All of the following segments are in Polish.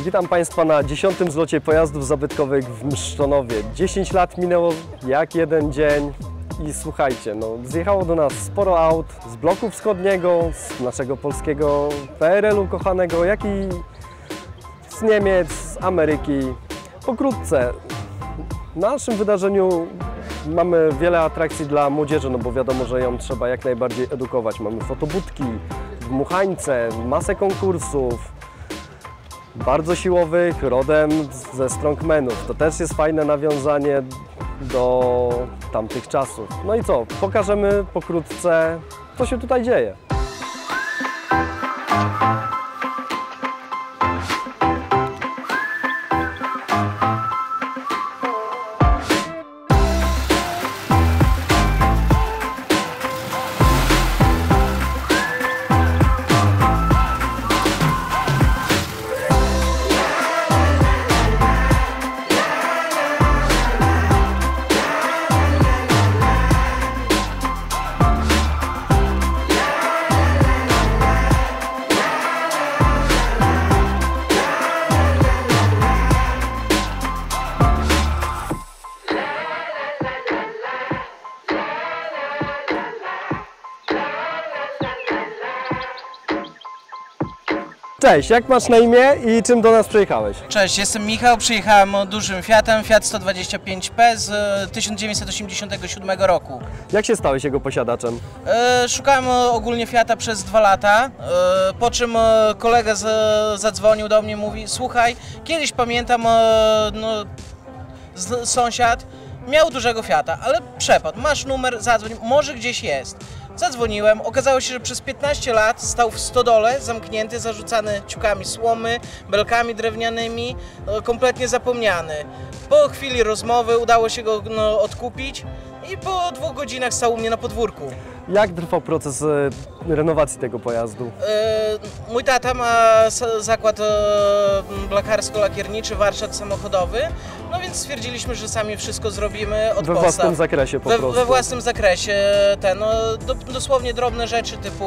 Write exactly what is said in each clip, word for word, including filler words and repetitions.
Witam Państwa na dziesiątym zlocie pojazdów zabytkowych w Mszczonowie. dziesięć lat minęło jak jeden dzień i słuchajcie, no, zjechało do nas sporo aut z bloku wschodniego, z naszego polskiego P R L u kochanego, jak i z Niemiec, z Ameryki. Pokrótce, na naszym wydarzeniu mamy wiele atrakcji dla młodzieży, no bo wiadomo, że ją trzeba jak najbardziej edukować. Mamy fotobudki, dmuchańce, masę konkursów, bardzo siłowych, rodem ze strongmanów. To też jest fajne nawiązanie do tamtych czasów. No i co? Pokażemy pokrótce, co się tutaj dzieje. Cześć, jak masz na imię i czym do nas przyjechałeś? Cześć, jestem Michał, przyjechałem dużym Fiatem, Fiat sto dwadzieścia pięć P z tysiąc dziewięćset osiemdziesiątego siódmego roku. Jak się stałeś jego posiadaczem? E, szukałem ogólnie Fiata przez dwa lata, e, po czym e, kolega z, zadzwonił do mnie, mówi: słuchaj, kiedyś pamiętam, e, no, z, sąsiad miał dużego Fiata, ale przepadł, masz numer, zadzwoń, może gdzieś jest. Zadzwoniłem, okazało się, że przez piętnaście lat stał w stodole, zamknięty, zarzucany ciukami słomy, belkami drewnianymi, kompletnie zapomniany. Po chwili rozmowy udało się go no, odkupić i po dwóch godzinach stał u mnie na podwórku. Jak trwał proces e, renowacji tego pojazdu? E, mój tata ma zakład e, blakarsko-lakierniczy, warsztat samochodowy, no więc stwierdziliśmy, że sami wszystko zrobimy od We podstaw. własnym zakresie po we, prostu. We własnym zakresie, ten, no, do, dosłownie drobne rzeczy typu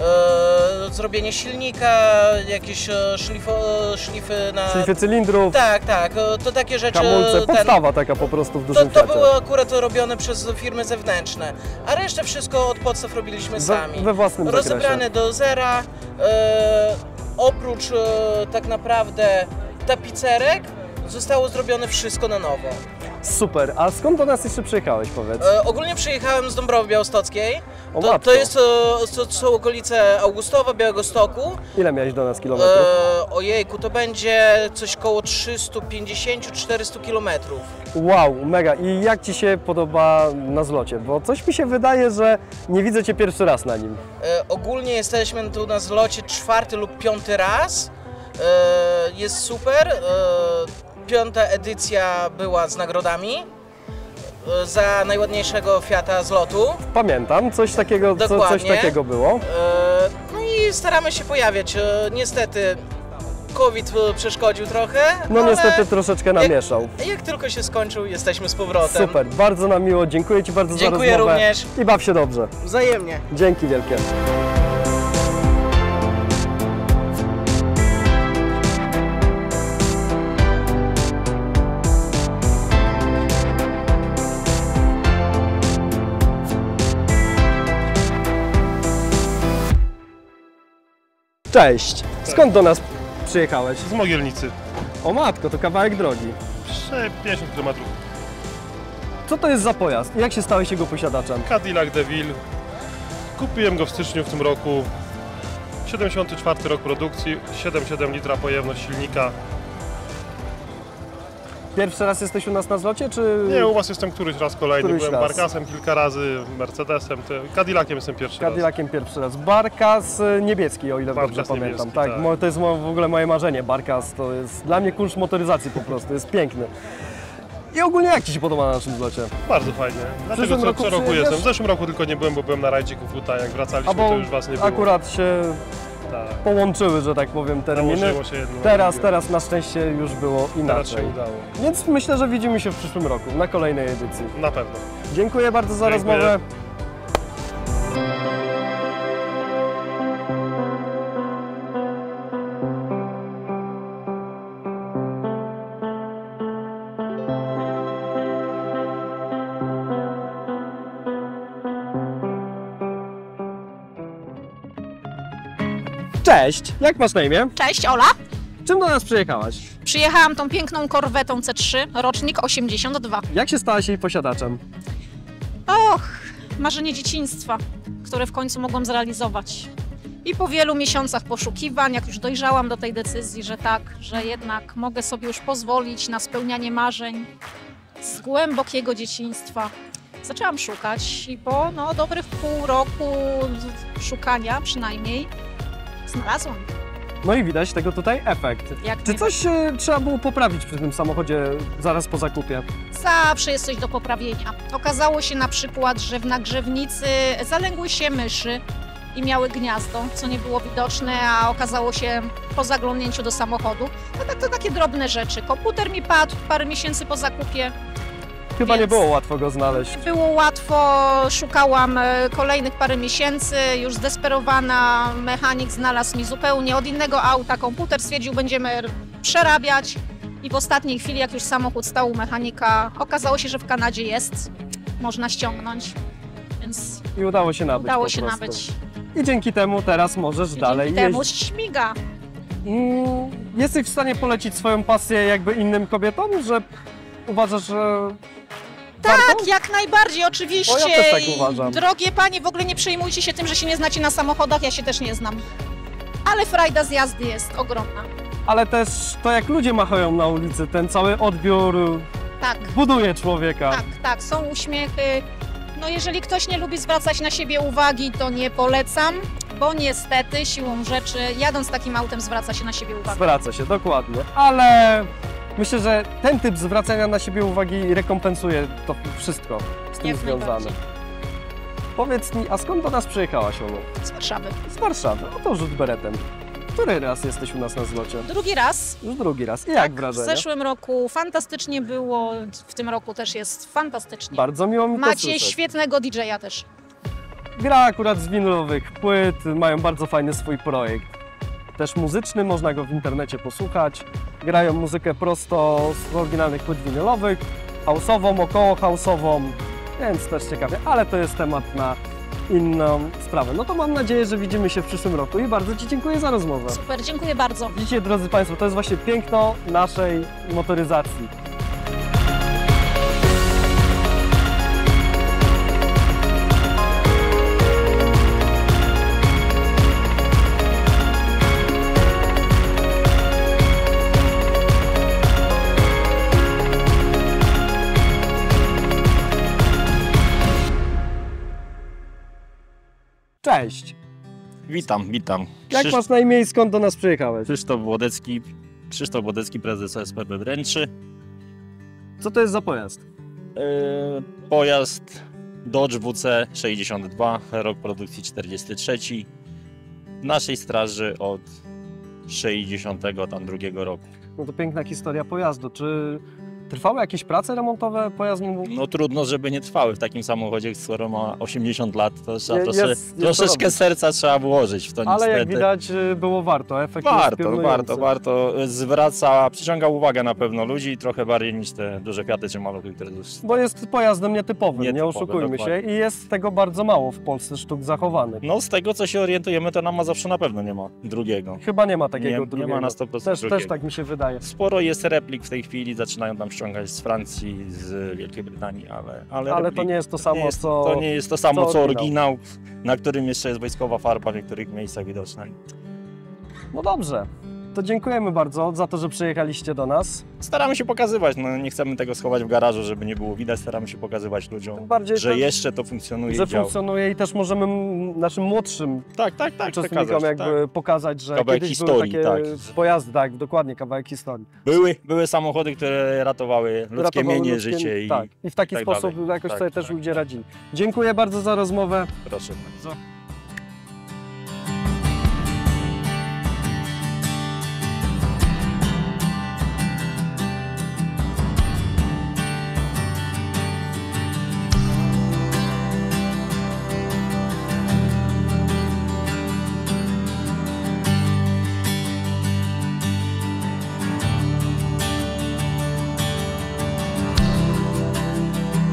e, zrobienie silnika, jakieś e, szlifo, szlify na... Szlify cylindrów. Tak, tak, to takie rzeczy... Hamulce, ten, podstawa taka po prostu w dużym To, to Fiacie. było akurat robione przez firmy zewnętrzne, a resztę wszystko od podstaw robiliśmy sami. We, we własnym Rozebrane zakresie. do zera, e, oprócz e, tak naprawdę tapicerek zostało zrobione wszystko na nowo. Super, a skąd do nas jeszcze przyjechałeś, powiedz? E, ogólnie przyjechałem z Dąbrowy Białostockiej. O To, matko. to, jest, e, to są okolice Augustowa, Białegostoku. Ile miałeś do nas kilometrów? E, ojejku, to będzie coś koło trzysta pięćdziesiąt do czterystu kilometrów. Wow, mega. I jak Ci się podoba na zlocie? Bo coś mi się wydaje, że nie widzę Cię pierwszy raz na nim. E, ogólnie jesteśmy tu na zlocie czwarty lub piąty raz. E, jest super. E, piąta edycja była z nagrodami e, za najładniejszego Fiata z lotu. Pamiętam, coś takiego, co, coś Dokładnie. takiego było. E, no i staramy się pojawiać. E, niestety COVID przeszkodził trochę. No ale niestety troszeczkę namieszał. Jak, jak tylko się skończył, jesteśmy z powrotem. Super, bardzo nam miło, dziękuję Ci bardzo Dziękuję za rozmowę. również. I baw się dobrze. Wzajemnie. Dzięki wielkie. Cześć, skąd do nas przyjechałeś? Z Mogielnicy. O matko, to kawałek drogi. pięćdziesiąt kilometrów. Co to jest za pojazd? Jak się stałeś jego posiadaczem? Cadillac DeVille. Kupiłem go w styczniu w tym roku. siedemdziesiąty czwarty rok produkcji, siedem przecinek siedem litra pojemność silnika. Pierwszy raz jesteś u nas na zlocie, czy...? Nie, u Was jestem któryś raz kolejny. Któryś Byłem raz. Barkasem kilka razy, Mercedesem, te, Cadillaciem jestem pierwszy Cadillaciem pierwszy raz. Barkas niebieski, o ile Barkas dobrze pamiętam. niebieski, Tak, tak. mo- to jest mo- w ogóle moje marzenie. Barkas to jest dla mnie kunsz motoryzacji po prostu, jest piękny. I ogólnie jak Ci się podoba na naszym zlocie? raz. Bardzo fajnie. Dlatego przyszłym co, roku co roku przyjedziesz? jestem. W zeszłym roku tylko nie byłem, bo byłem na rajdzie Kukuta. Jak wracaliśmy, Albo to już Was nie było. akurat się Tak. połączyły, że tak powiem, terminy. Założyło się jedno na Teraz, drugie. teraz na szczęście już było Teraz inaczej. się udało. Więc myślę, że widzimy się w przyszłym roku, na kolejnej edycji. Na pewno. Dziękuję bardzo za Dziękuję. rozmowę. Cześć, jak masz na imię? Cześć, Ola. Czym do nas przyjechałaś? Przyjechałam tą piękną korwetą C trzy, rocznik osiemdziesiąt dwa. Jak się stałaś jej posiadaczem? Och, marzenie dzieciństwa, które w końcu mogłam zrealizować. I po wielu miesiącach poszukiwań, jak już dojrzałam do tej decyzji, że tak, że jednak mogę sobie już pozwolić na spełnianie marzeń z głębokiego dzieciństwa, zaczęłam szukać i po no, dobrych pół roku szukania przynajmniej znalazłam. No i widać tego tutaj efekt. Jak Czy nie- coś e, trzeba było poprawić przy tym samochodzie zaraz po zakupie? Zawsze jest coś do poprawienia. Okazało się na przykład, że w nagrzewnicy zalęgły się myszy i miały gniazdo, co nie było widoczne, a okazało się po zaglądnięciu do samochodu. No tak, to takie drobne rzeczy. Komputer mi padł parę miesięcy po zakupie. Chyba nie Więc- było łatwo go znaleźć. Było łatwo, szukałam e, kolejnych parę miesięcy, już zdesperowana. Mechanik znalazł mi zupełnie od innego auta komputer, stwierdził, będziemy r- przerabiać. I w ostatniej chwili, jak już samochód stał u mechanika, okazało się, że w Kanadzie jest, można ściągnąć, więc I udało się nabyć udało po się prostu. nabyć. I dzięki temu teraz możesz I dalej dzięki temu jeździć. śmiga. Mm, Jesteś w stanie polecić swoją pasję jakby innym kobietom, że uważasz, że Tak, warto? jak najbardziej, oczywiście. O, ja też tak I uważam. Drogie panie, w ogóle nie przejmujcie się tym, że się nie znacie na samochodach, ja się też nie znam. Ale frajda z jazdy jest ogromna. Ale też to jak ludzie machają na ulicy, ten cały odbiór Tak. buduje człowieka. Tak, tak, są uśmiechy. No jeżeli ktoś nie lubi zwracać na siebie uwagi, to nie polecam, bo niestety siłą rzeczy jadąc takim autem zwraca się na siebie uwagę. Zwraca się, dokładnie. Ale myślę, że ten typ zwracania na siebie uwagi rekompensuje to wszystko z tym Jak związane. najbardziej. Powiedz mi, a skąd do nas przyjechałaś, Olu? Z Warszawy. Z Warszawy. No to rzut beretem. Który raz jesteś u nas na zlocie? Drugi raz. Już drugi raz. I Tak, jak w wrażenie? zeszłym roku fantastycznie było, w tym roku też jest fantastycznie. Bardzo miło mi to Macie słyszeć. świetnego didżeja też. Gra akurat z winylowych płyt, mają bardzo fajny swój projekt. Też muzyczny, można go w internecie posłuchać. Grają muzykę prosto z oryginalnych płyt winylowych, house'ową, około house'ową, więc też ciekawie, ale to jest temat na inną sprawę. No to mam nadzieję, że widzimy się w przyszłym roku i bardzo Ci dziękuję za rozmowę. Super, dziękuję bardzo. Widzicie, drodzy Państwo, to jest właśnie piękno naszej motoryzacji. Cześć! Witam, witam. Jak Krzysz- masz na imię i skąd do nas przyjechałeś? Krzysztof Włodecki, Krzysztof Włodecki, prezes O S P B Wręczy. Co to jest za pojazd? Yy, pojazd Dodge W C sześćdziesiąt dwa, rok produkcji czterdziesty trzeci. W naszej straży od sześćdziesiątego drugiego roku. No to piękna historia pojazdu. Czy trwały jakieś prace remontowe pojazdu? No trudno, żeby nie trwały w takim samochodzie, skoro ma osiemdziesiąt lat, to trzeba Je- trosze, jest- jest to troszeczkę robić. serca trzeba włożyć w to Ale niestety. jak widać y, było warto, efekt jest Warto, piorunujący. warto, warto. Zwraca, przyciąga uwagę na pewno ludzi trochę bardziej niż te duże Fiaty czy maluchy, które już... Bo jest pojazdem nietypowym, nie Nietypowy, oszukujmy dokładnie. się. I jest tego bardzo mało w Polsce sztuk zachowanych. No z tego co się orientujemy, to nam Mazowszu na pewno nie ma drugiego. Chyba nie ma takiego Nie- nie drugiego. ma na sto procent Też, drugiego. też tak mi się wydaje. Sporo jest replik w tej chwili, zaczynają tam ściągać z Francji, z Wielkiej Brytanii, ale... Ale, Ale replik- to nie jest to samo, nie jest, co... To nie jest to samo co co oryginał. oryginał, na którym jeszcze jest wojskowa farba w niektórych miejscach widoczna. No dobrze. To dziękujemy bardzo za to, że przyjechaliście do nas. Staramy się pokazywać, no nie chcemy tego schować w garażu, żeby nie było widać, staramy się pokazywać Tym ludziom, bardziej, że to, jeszcze to funkcjonuje że i działa. funkcjonuje i też możemy m- naszym młodszym Tak, tak, tak, uczestnikom przekazać, jakby tak. pokazać, że Kawałek kiedyś historii, były takie tak. pojazdy, tak, dokładnie, kawałek historii. Były, były samochody, które ratowały ludzkie Ratowały mienie, ludzkie- życie i tak. I w taki tak sposób dalej. jakoś Tak, sobie też tak. ludzie radzili. Dziękuję bardzo za rozmowę. proszę bardzo.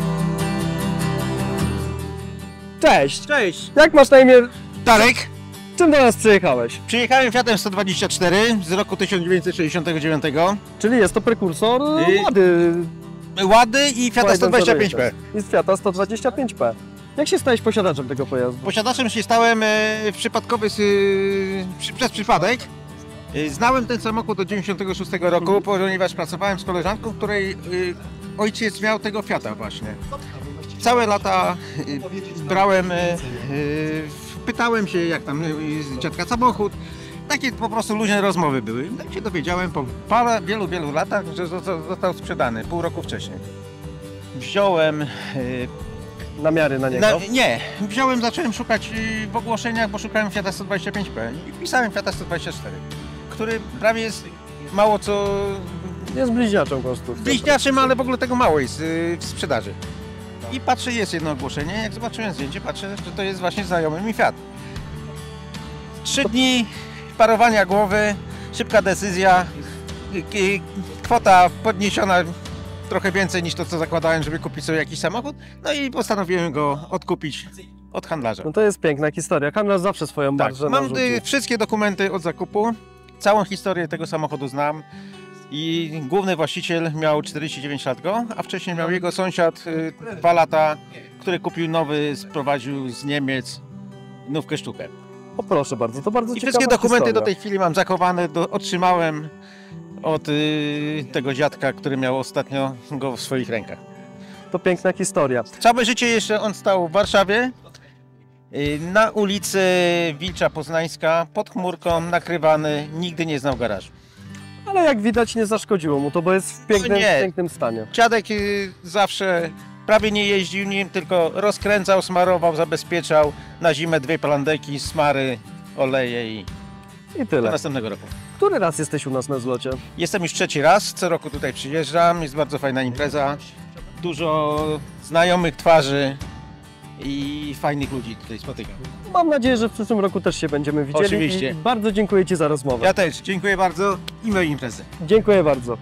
Cześć! Cześć, Jak masz na imię? Darek. Czym do nas przyjechałeś? Przyjechałem Fiatem sto dwadzieścia cztery z roku tysiąc dziewięćset sześćdziesiątego dziewiątego. Czyli jest to prekursor Y- Łady. Łady i Fiata sto dwadzieścia pięć P. I z Fiata sto dwadzieścia pięć P. Jak się stałeś posiadaczem tego pojazdu? Posiadaczem się stałem e, przypadkowy, z, y, przy, przez przypadek. Y, Znałem ten samochód od dziewięćdziesiątego szóstego roku, ponieważ pracowałem z koleżanką, której y, ojciec miał tego Fiata właśnie. Całe lata y, brałem, y, y, pytałem się jak tam y, dziadka samochód. Takie po prostu luźne rozmowy były. Tak się dowiedziałem po parę, wielu, wielu latach, że zosta- został sprzedany pół roku wcześniej. Wziąłem... y, Namiary na niego? Na, nie, wziąłem, zacząłem szukać y, w ogłoszeniach, bo szukałem Fiata sto dwadzieścia pięć P i pisałem Fiata sto dwadzieścia cztery, który prawie jest mało co Jest bliźniaczą konstrukcją. bliźniaczym, ale w ogóle tego mało jest y, w sprzedaży. I patrzę, jest jedno ogłoszenie, jak zobaczyłem zdjęcie, patrzę, że to jest właśnie znajomy mi Fiat. Trzy dni parowania głowy, szybka decyzja, y, y, kwota podniesiona trochę więcej niż to, co zakładałem, żeby kupić sobie jakiś samochód, no i postanowiłem go odkupić od handlarza. No to jest piękna historia. Handlarz zawsze swoją Tak, marżę mam narzuci. y, wszystkie dokumenty od zakupu, całą historię tego samochodu znam i główny właściciel miał czterdzieści dziewięć lat go, a wcześniej miał jego sąsiad y, dwa lata, który kupił nowy, sprowadził z Niemiec nówkę sztukę. O proszę bardzo, to bardzo I ciekawa wszystkie dokumenty historia. do tej chwili mam zachowane, do, otrzymałem od y, tego dziadka, który miał ostatnio go w swoich rękach. To piękna historia. Całe życie jeszcze on stał w Warszawie, y, na ulicy Wilcza Poznańska, pod chmurką, nakrywany, nigdy nie znał garażu. Ale jak widać nie zaszkodziło mu to, bo jest w pięknym, No nie. pięknym stanie. Dziadek y, zawsze prawie nie jeździł nim, tylko rozkręcał, smarował, zabezpieczał, na zimę dwie plandeki, smary, oleje i I do tyle. następnego roku. Który raz jesteś u nas na zlocie? Jestem już trzeci raz, co roku tutaj przyjeżdżam, jest bardzo fajna impreza, dużo znajomych twarzy i fajnych ludzi tutaj spotykam. Mam nadzieję, że w przyszłym roku też się będziemy widzieli. Oczywiście. I bardzo dziękuję Ci za rozmowę. Ja też, dziękuję bardzo i miłej imprezy. Dziękuję bardzo.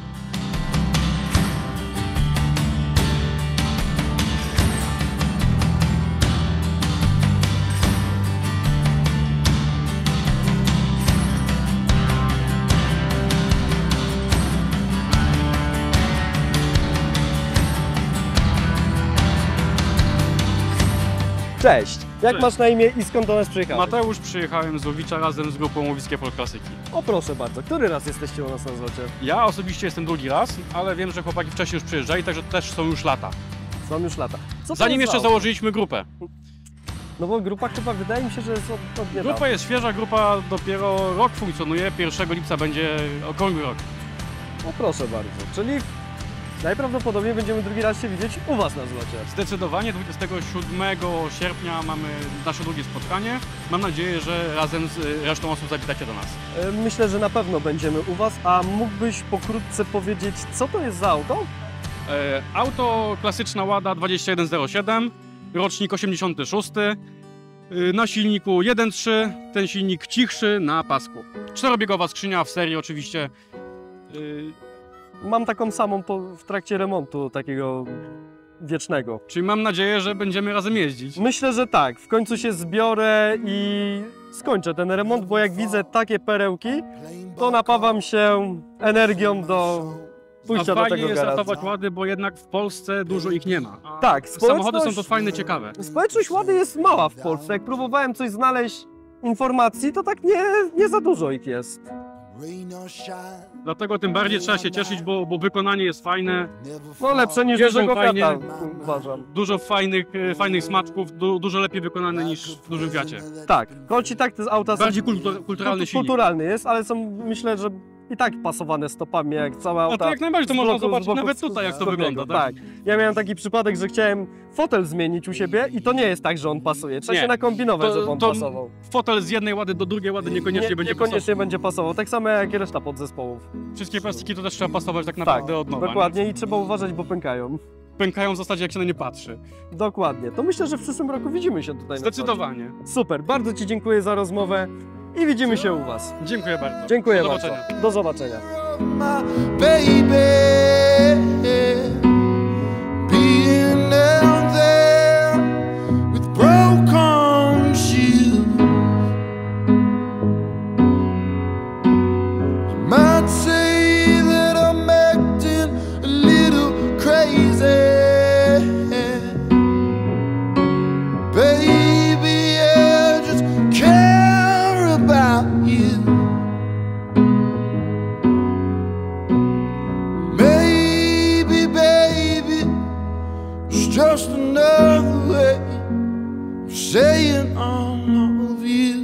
Cześć, jak Cześć. masz na imię i skąd do nas przyjechałeś? Mateusz, przyjechałem z Łowicza razem z grupą Łowiskie Polklasyki. O proszę bardzo, który raz jesteście u nas na zlocie? Ja osobiście jestem drugi raz, ale wiem, że chłopaki wcześniej już przyjeżdżali, także też są już lata. Są już lata. Co to Zanim jest jeszcze za auto? założyliśmy grupę. No bo grupa chyba wydaje mi się, że jest od, od niedawna. Grupa jest świeża, grupa dopiero rok funkcjonuje, pierwszego lipca będzie okrągły rok. No proszę bardzo, czyli najprawdopodobniej będziemy drugi raz się widzieć u Was na zlocie. Zdecydowanie dwudziestego siódmego sierpnia mamy nasze drugie spotkanie. Mam nadzieję, że razem z y, resztą osób zawitacie do nas. E, Myślę, że na pewno będziemy u Was, a mógłbyś pokrótce powiedzieć, co to jest za auto? E, auto klasyczna Łada dwadzieścia jeden zero siedem, rocznik osiemdziesiąty szósty. y, Na silniku jeden trzy, ten silnik cichszy na pasku. Czterobiegowa skrzynia w serii oczywiście. y, Mam taką samą po, w trakcie remontu takiego wiecznego. Czyli mam nadzieję, że będziemy razem jeździć. Myślę, że tak. W końcu się zbiorę i skończę ten remont, bo jak widzę takie perełki, to napawam się energią do A pójścia do fajnie tego jest garażu. ratować Łady, bo jednak w Polsce dużo ich nie ma. A Tak, samochody są to społeczność- fajne, ciekawe. Społeczność Łady jest mała w Polsce. Jak próbowałem coś znaleźć informacji, to tak nie, nie za dużo ich jest. Dlatego tym bardziej trzeba się cieszyć, bo, bo wykonanie jest fajne. No lepsze niż Jeżdżą dużego fajnie. Fiata, uważam. Dużo fajnych, e, fajnych smaczków, du, dużo lepiej wykonane niż w dużym Fiacie. Tak, choć i tak te auta są Bardziej kultur, kulturalny kultu- silnik. kulturalny jest, ale są, myślę, że i tak pasowane stopami, jak całe auta. A to jak najbardziej, to z można bloku- z zobaczyć bloku nawet tutaj, jak to wschodniego. wygląda. Tak? Tak. Ja miałem taki przypadek, że chciałem fotel zmienić u siebie i to nie jest tak, że on pasuje. Trzeba Nie. się nakombinować, To- żeby on to pasował. Fotel z jednej Łady do drugiej Łady niekoniecznie nie, będzie niekoniecznie będzie pasował. Tak samo jak i reszta podzespołów. pasował. Wszystkie plastiki to też trzeba pasować tak naprawdę od nowa. dokładnie i trzeba uważać, bo pękają. Pękają w zasadzie, jak się na nie patrzy. Dokładnie. To myślę, że w przyszłym roku widzimy się tutaj. na Zdecydowanie. zlocie. Super, bardzo Ci dziękuję za rozmowę i widzimy się u Was. Dziękuję bardzo. Dziękuję Do bardzo. zobaczenia. Do zobaczenia. My baby, being down there with broken shoes, saying all of you.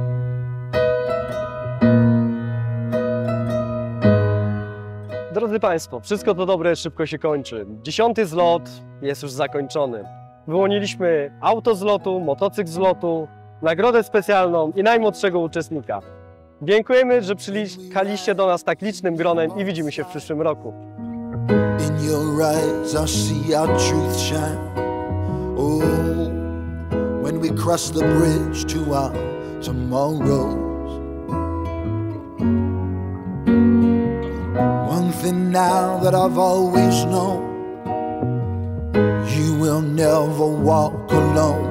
Drodzy Państwo, wszystko to dobre szybko się kończy. Dziesiąty zlot jest już zakończony. Wyłoniliśmy auto z lotu, motocykl z lotu, nagrodę specjalną i najmłodszego uczestnika. Dziękujemy, że przyjechaliście do nas tak licznym gronem i widzimy się w przyszłym roku. In your eyes I see our truth shine. Oh, when we cross the bridge to our tomorrows. One thing now that I've always known, you will never walk alone,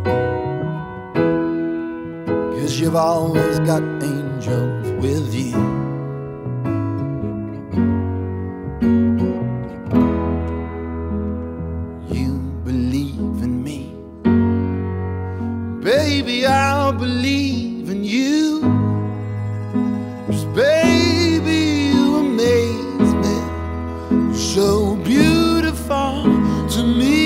'cause you've always got angels with you. You believe in me, baby, I believe in you. 'Cause baby, you amaze me, you're so beautiful to me.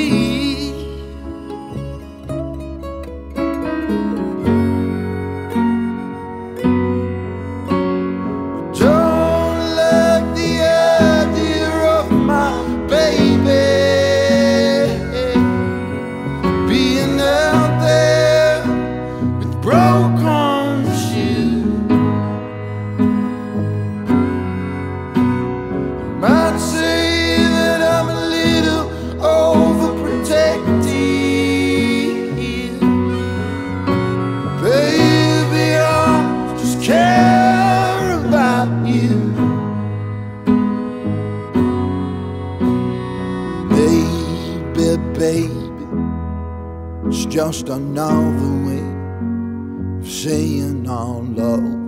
Just another way of saying our love.